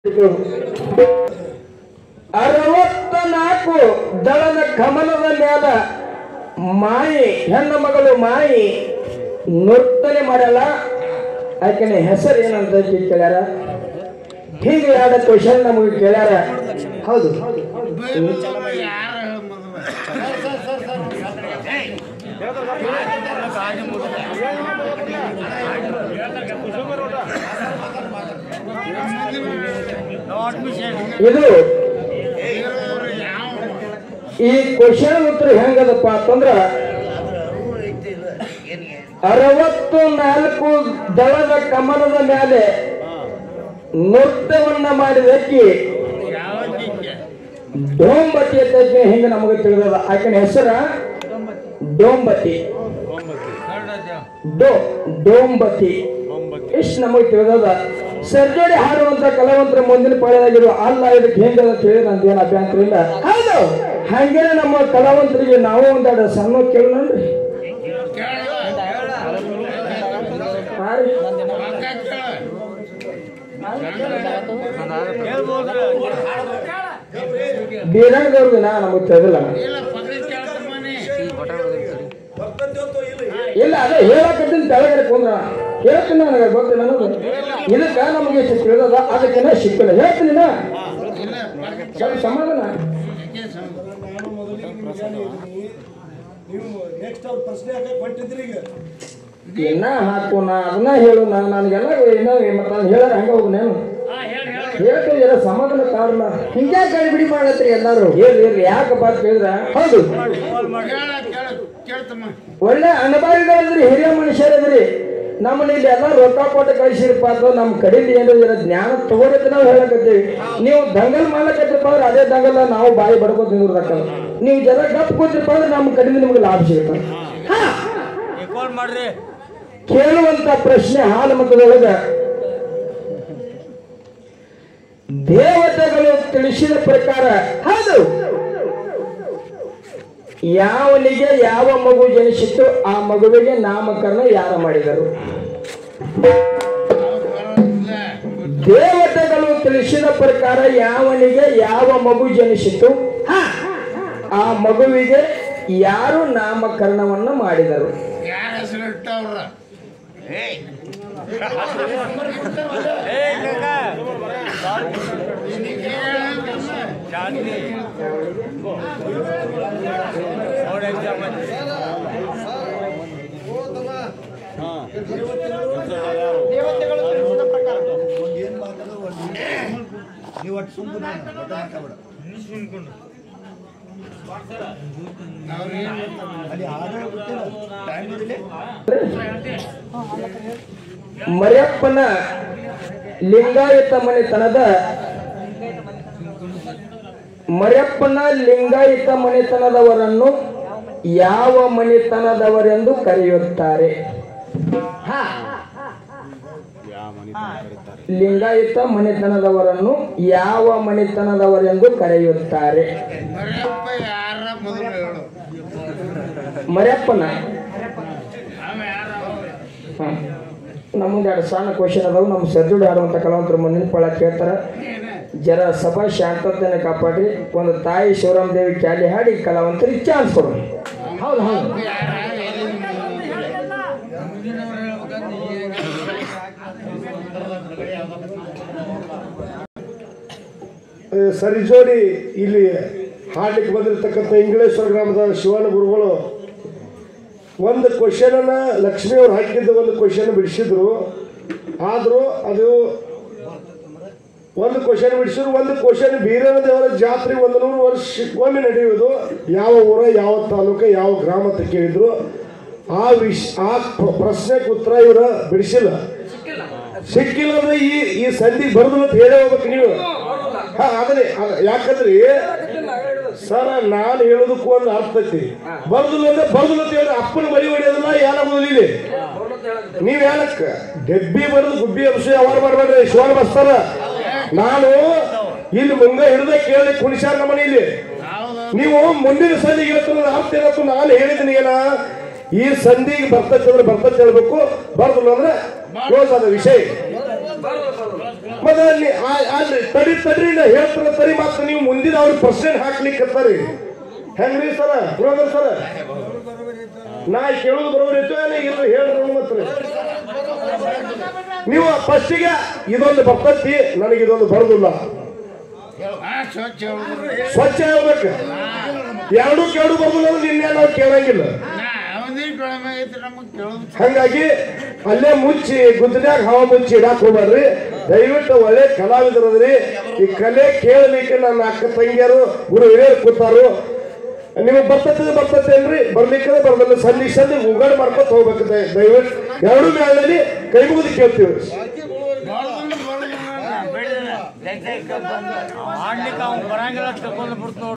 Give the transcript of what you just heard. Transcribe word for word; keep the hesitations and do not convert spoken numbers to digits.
ಅರವತ್ತನಾಲ್ಕು ದಳದ ಕಮಲದ ಮ್ಯಾಲ ಮಾಯಿ ಹೆಣ್ಣು ಮಗಳು ಮಾಯಿ ನರ್ತನೆ ಮಾಡಲ್ಲ. ಆಕೆನ ಹೆಸರು ಏನಂತ ಕೇಳ್ಯಾರ. ಹೀಗೆ ಎರಡು ಕ್ವಶನ್ ನಮಗೆ ಕೇಳ್ಯಾರ. ಹೌದು ಇದು ಈ ಕ್ವಶನ್ ಉತ್ತರ ಹೆಂಗದಪ್ಪ ಅಂತಂದ್ರ ಅರವತ್ತು ನಾಲ್ಕು ದಳದ ಕಮಲದ ಮೇಲೆ ನೃತ್ಯವನ್ನ ಮಾಡಿದ ಅಕ್ಕಿ ಡೋಂಬತಿ ಅಂತ ಹೆಂಗ ನಮಗೆ ತಿಳಿದದ. ಆಕೆನ ಹೆಸರ ಡೋಂಬತಿ. ಡೋ ಡೋಂಬತಿ ಇಷ್ಟು ನಮಗೆ ತಿಳಿದದ. ಸರ್ಜರಿ ಹಾಡುವಂತ ಕಲಾವಂತರ ಮುಂದಿನ ಪಾಳ್ಯದಾಗಿರುವ ಅಲ್ಲ ಇದಕ್ಕೆ ಹೆಂಗದ ತಿಳಿದ ಅಂತೇನು ಅಭ್ಯಂತರ ಇಲ್ಲ. ಹೌದು ಹಂಗೇನೆ ನಮ್ಮ ಕಲಾವಂತರಿಗೆ ನಾವು ಒಂದೆರಡು ಸಣ್ಣ ಕೇಳೋಣ್ರಿ. ಬೀರಂಗದವ್ರಿಗೆ ನಾ ನಮಗೆ ತಿಳಿದಿಲ್ಲ. ಇಲ್ಲ ಅದೇ ಹೇಳಕತ್ತೀನಿ ತೆಳಗಡೆ ಕುಂದ್ರ ಹೇಳ್ತೀನಿ. ನನಗೆ ಗೊತ್ತಿಲ್ಲ ನನಗೆ ಇದಕ್ಕ ನಮಗೆ ಎಷ್ಟು ತಿಳಿದದ ಅದಕ್ಕೆನ ಸಿಕ್ಕಿಲ್ಲ. ಹೇಳ್ತೀನಿ ನಾ ಸ್ವಲ್ಪ ಸಮಾಧಾನ. ಇನ್ನ ಹಾಕು ನಾ ಅದನ್ನ ಹೇಳು. ನಾ ನನಗೆಲ್ಲ ಇನ್ನ ಮತ್ತೆ ನಾನು ಹೇಳ ಹಂಗ ಹೋಗು ನಾನು ಹೇಳ್ತೀನಿ. ಎಲ್ಲ ಸಮಾಧಾನ ಕಾರಣ ಹಿಂಗೆ ಕೈ ಬಿಡಿ ಮಾಡತ್ರಿ ಎಲ್ಲಾರು. ಹೇಳಿ ಹೇಳಿ ಯಾಕಪ್ಪ ಅಂತ ಹೇಳಿದ್ರ ಹೌದು ಒಳ್ಳೆ ಅನುಭವಿಗಳಿದ್ರಿ, ಹಿರಿಯ ಮನುಷ್ಯರಿದ್ರಿ. ನಮ್ಮನ್ನ ಇಲ್ಲಿ ಎಲ್ಲ ರೊಕ್ಕ ಕೊಟ್ಟು ಕಳಿಸಿರಪ್ಪ ಅಂತ ನಮ್ಮ ಕಡೆಯಿಂದ ಏನಿಲ್ಲ ಜ್ಞಾನ ತಗೋರಕ್ಕೆ ನಾವು ಹೇಳಕತ್ತೀವಿ. ನೀವು ದಂಗಲ್ ಮಾಡ್ಲಕತ್ತಿರಪ್ಪ ಅಂದ್ರೆ ಅದೇ ದಂಗಲ್ ನಾವು ಬಾಯಿ ಬಡ್ಕೋತ ನಿಂದಿರ್ಬೇಕಲ್ಲ. ನೀವು ಜನ ಗಪ್ ಕೂತಿರಪ್ಪ ಅಂದ್ರೆ ನಮ್ಮ ಕಡೆಯಿಂದ ನಿಮ್ಗೆ ಲಾಭ ಸಿಗುತ್ತೆ. ಕೇಳುವಂತ ಪ್ರಶ್ನೆ ಹಾಲು ಮತದೊಳಗ ದೇವತೆಗಳು ತಿಳಿಸಿದ ಪ್ರಕಾರ ಹೌದು ಯಾವನಿಗೆ ಯಾವ ಮಗು ಜನಿಸಿತ್ತು ಆ ಮಗುವಿಗೆ ನಾಮಕರಣ ಯಾರು ಮಾಡಿದರು? ದೇವತೆಗಳು ತಿಳಿಸಿದ ಪ್ರಕಾರ ಯಾವನಿಗೆ ಯಾವ ಮಗು ಜನಿಸಿತ್ತು ಆ ಮಗುವಿಗೆ ಯಾರು ನಾಮಕರಣವನ್ನು ಮಾಡಿದರು? ಮರಿಯಪ್ಪನ ಲಿಂಗಾಯತ ಮನೆತನದ ಮರಿಯಪ್ಪನ ಲಿಂಗಾಯತ ಮನೆತನದವರನ್ನು ಯಾವ ಮನೆತನದವರೆಂದು ಕರೆಯುತ್ತಾರೆ? ಲಿಂಗಾಯತ ಮನೆತನದವರನ್ನು ಯಾವ ಮನೆತನದವರೆಂದು ಕರೆಯುತ್ತಾರೆ? ಮರಿಯಪ್ಪನ ನಮ್ಮೊಂದು ಎರಡು ಸಣ್ಣ ಕ್ವಶನ್ ಅದಾವು. ನಮ್ಮ ಸರ್ಜುಡಿ ಆಡುವಂಥ ಕಲಾವಂತರು ಮುಂದಿನ ಪಳ ಕೇಳ್ತಾರ. ಜರ ಸಭಾ ಶಾಂತತೆಯನ್ನು ಕಾಪಾಡಿ ಒಂದು ತಾಯಿ ಶಿವರಾಮ ದೇವಿ ಕ್ಯಾಲಿ ಹಾಡಿ ಕಲಾವಂತರಿಗೆ ಚಾನ್ಸ್ ಕೊಡು. ಹೌದು ಹೌದು ಸರಿಜೋಡಿ ಇಲ್ಲಿ ಹಾಡ್ಲಿಕ್ಕೆ ಬಂದಿರತಕ್ಕಂಥ ಇಂಗ್ಲೇಶ್ವರ ಗ್ರಾಮದ ಶಿವನ ಗುರುಗಳು ಒಂದು ಕ್ವಶನನ್ನ ಲಕ್ಷ್ಮಿ ಅವ್ರು ಹಾಕಿದ್ದ ಒಂದು ಕ್ವಶನ್ ಬಿಡಿಸಿದ್ರು. ಆದರೂ ಅದು ಒಂದು ಕ್ವಶನ್ ಬಿಡಿಸಿದ್ರು. ಒಂದು ಕ್ವಶನ್ ಬೀರಣ್ಣ ದೇವರ ಜಾತ್ರೆ ಒಂದು ನೂರು ವರ್ಷಕ್ಕೊಮ್ಮೆ ನಡೆಯುವುದು ಯಾವ ಊರ ಯಾವ ತಾಲೂಕು ಯಾವ ಗ್ರಾಮ ಅಂತ ಕೇಳಿದ್ರು. ಆ ವಿಷ ಆ ಪ್ರಶ್ನೆಗೆ ಉತ್ತರ ಇವರ ಬಿಡಿಸಿಲ್ಲ. ಸಿಕ್ಕಿಲ್ಲ ಅಂದ್ರೆ ಈ ಈ ಸಂಧಿ ಬರುದಿಲ್ಲ ಅಂತ ಹೇಳೇ ಹೋಗ್ಬೇಕು ನೀವು. ಹಾ ಅದನ್ನೇ ಯಾಕಂದ್ರಿ ಸರ್ ನಾನು ಹೇಳೋದಕ್ಕೂ ಒಂದು ಅರ್ಥ ಐತಿ. ಬರ್ದಿಲ್ಲ ಅಂದ್ರೆ ಬರ್ದಿಲ್ಲ ಅಂತ ಹೇಳಿ ಅಪ್ಪನ ಬರಿ ಹೊಡೆಯೋದನ್ನ ಏನಾಗೋದಿಲ್ಲ. ಇಲ್ಲಿ ನೀವ್ ಏನಕ್ಕ ಡೆಬ್ಬಿ ಬರೆದು ಗುಬ್ಬಿ ಅಂಶ ಯಾವಾಗ ಮಾಡ್ಬೇಡ್ರಿ. ಶಿವನ ಬಸ್ತಾರ ನಾನು ಇಲ್ಲಿ ಮುಂಗ ಹಿಡಿದ ಕೇಳಿ ಕುಣಿಸಾರ ನಮ್ಮ ಮನೆಯಲ್ಲಿ. ನೀವು ಮುಂದಿನ ಸಂಧಿಗೆ ಹೇಳ್ತಾರೆ ಅರ್ಥ ಏನತ್ತು ನಾನು ಹೇಳಿದ್ದೀನಿ. ಏನ ಈ ಸಂಧಿಗೆ ಬರ್ತೈತೆ ಅಂದ್ರೆ ಬರ್ತೈತೆ ಹೇಳ್ಬೇಕು, ಬರ್ದಿಲ್ಲ ಅಂದ್ರೆ ಕ್ಲೋಸ್ ಆದ ವಿಷಯ. ಮತ್ತೆ ಅಲ್ಲಿ ಅಲ್ಲಿ ತಡಿ ತಡ್ರಿ ನಾ ಹೇಳ್ತಾರ ಸರಿ ಮತ್ತೆ ನೀವು ಮುಂದಿನ ಅವ್ರಿಗೆ ಪ್ರಶ್ನೆ ಹಾಕ್ಲಿಕ್ಕತ್ತಾರಿ ಹೆಂಗ್ರಿ ಸರ ಬ್ರೋದರ್ ಸರ ನಾ ಕೇಳೋದು ಬರೋಬ್ರಿ ಇತ್ತು ಇಲ್ಲ ಹೇಳ್ರಿ ಮತ್ತೆ ನೀವು ಫಸ್ಟಿಗೆ ಇದೊಂದು ಬರ್ತೈತಿ ನನಗೆ ಇದೊಂದು ಬರೋದಿಲ್ಲ ಸ್ವಚ್ಛ ಹೇಳ್ಬೇಕು ಎರಡು ಕೇಳು ಬರೋದಿಲ್ಲ ನಿನ್ನೆ ನಾವು ಕೇಳಂಗಿಲ್ಲ ಹಂಗಾಗಿ ಅಲ್ಲೇ ಮುಚ್ಚಿ ಗುದ್ದನ್ಯಾಗ ಹವಾ ಮುಚ್ಚಿ ಇಡಾಕ್ ಹೋಗ್ಬಾರ್ರಿ ದಯವಿಟ್ಟು ಒಳ್ಳೆ ಕಲಾವಿದರದ್ರಿ ಈ ಕಲೆ ಕೇಳಲಿಕ್ಕೆ ನನ್ನ ಅಕ್ಕ ತಂಗಿಯರು ಗುರು ಹಿರಿಯರು ಕೂತಾರು ನಿಮಗೆ ಬರ್ತದೆ ಬರ್ತದೆ ಏನ್ರಿ ಬರ್ಲಿಕ್ಕೆ ಬರ್ದಲ್ಲ ಸಂಧಿ ಸಂಧಿ ಉಗಾಡ್ ಮಾಡ್ಕೊತ ಹೋಗ್ಬೇಕು ದಯವಿಟ್ಟು ಎರಡು ಮೇಳಲ್ಲಿ ಕೈ ಮುಗಿದು ಕೇಳ್ತೀವಿ